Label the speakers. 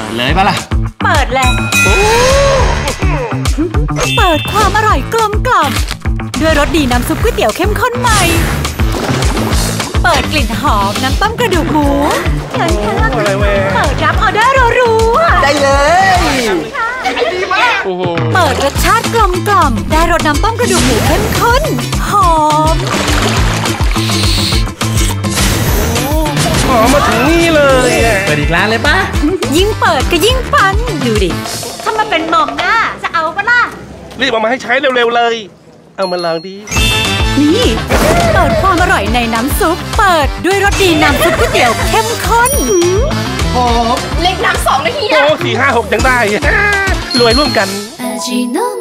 Speaker 1: เลยปะล่ะ
Speaker 2: เปิดเลยเปิดความอร่อยกลมกล่อมด้วยรสดีน้ำซุปก๋วยเตี๋ยวเข้มข้นใหม่เปิดกลิ่นหอมน้ำต้มกระดูกหมูเปิดรับออเดอร์รัวๆ
Speaker 3: ได้เลย
Speaker 2: เปิดรสชาติกลมกล่อมได้รสน้ำต้มกระดูกหมูเข้มข้นหอม
Speaker 4: มาถึงนี่เลย
Speaker 1: เปิดอีกร้านเลยปะ
Speaker 2: ยิ่งเปิดก็ยิ่งปังดูดิถ้ามาเป็นหม่อมหน้าจะเอาปะล่ะ
Speaker 4: รีบเอามาให้ใช้เร็วๆเลยเอามาลองดี
Speaker 2: นี่เปิดความอร่อยในน้ำซุปเปิดด้วยรสดีน้ำซุปก๋วยเตี๋ยวเข้มข้น
Speaker 3: หอม
Speaker 5: เล็กน้ำ2 นาที
Speaker 4: โอ้4 5 6ยังได้รวยร่วมกัน